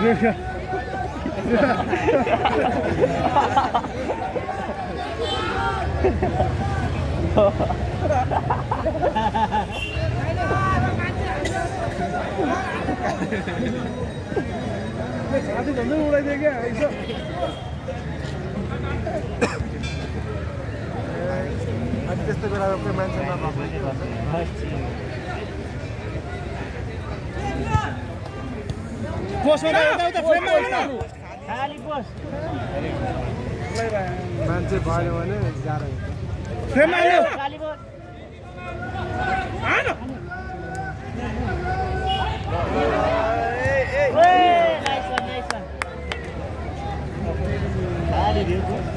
साथी भन्दै उडाइदियो क्या यसो अनि त्यस्तो बेला कोही मान्छे नभएको पोस्टमा यता फ्रेममा आउनु खाली पोस्ट मान्छे भयो भने जाडो फ्रेममा आउनु खाली पोस्ट आउनु ए नाइस वन खाली दियो